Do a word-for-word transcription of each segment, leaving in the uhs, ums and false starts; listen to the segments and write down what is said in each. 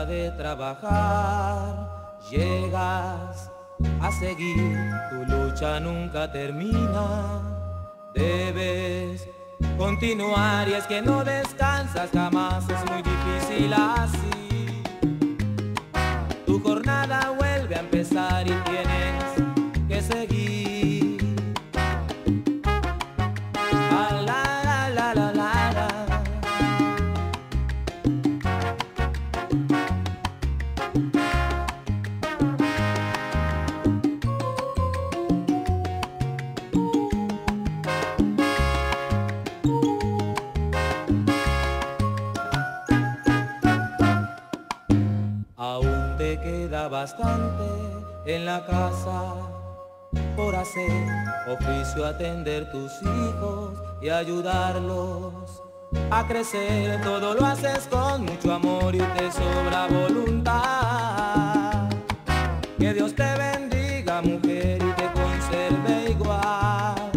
de trabajar, llegas a seguir, tu lucha nunca termina. Debes continuar y es que no descansas jamás, es muy difícil así. Tu jornada vuelve a empezar y tienes que seguir. Ah, la, la, la, la, la, la. Aún te queda bastante en la casa por hacer, oficio atender tus hijos y ayudarlos a crecer. Todo lo haces con mucho amor y te sobra voluntad. Que Dios te bendiga, mujer, y te conserve igual.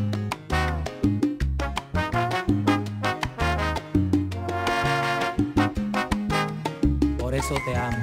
Por eso te amo.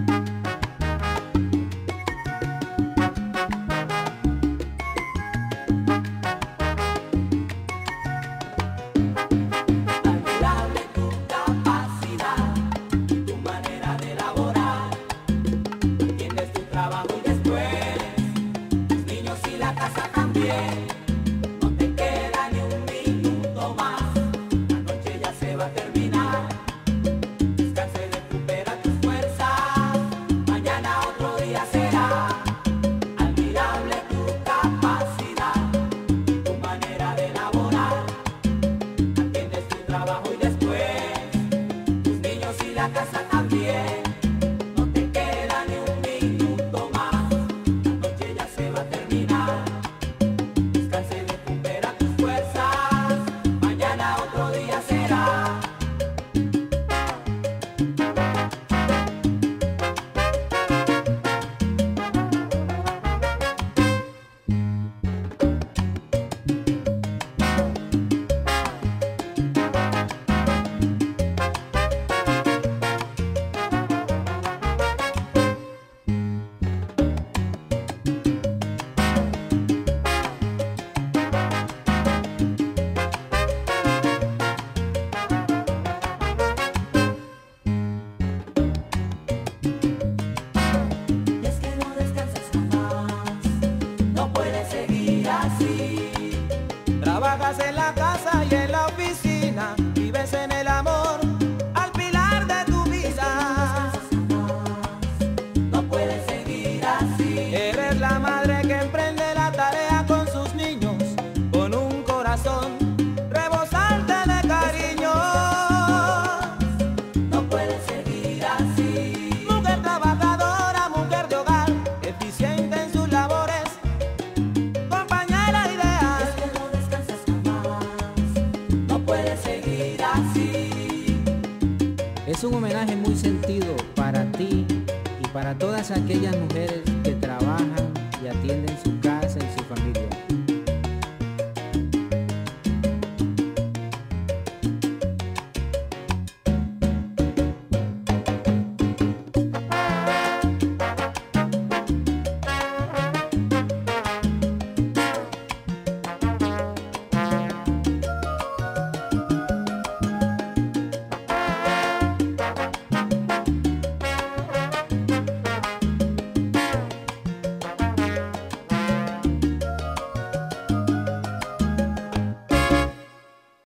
Admirable tu capacidad, tu manera de laborar. Atiendes tu trabajo y después tus niños y la casa también. No te queda ni un minuto más, la noche ya se va a terminar. Descansa y recupera tus fuerzas, mañana otro día será. Admirable tu capacidad, tu manera de laborar. Atiendes tu trabajo y después tus niños y la casa también. No te queda ni un minuto más, la noche ya se va a terminar. Descansa y recupera tus fuerzas, mañana otro día será. Y es que no descansas jamás, no puedes seguir así. Trabajas en la casa y en la oficina, vives en el amor, al pilar de tu vida. No puedes seguir así. Eres la madre que emprende la tarea con sus niños, con un corazón rebosante de cariño. No puedes seguir así. Mujer trabajadora, mujer de hogar, eficiente en sus labores, compañera Es ideal. que no descansas jamás, no puedes seguir así. Es un homenaje muy sentido para ti y para todas aquellas mujeres que trabajan y atienden su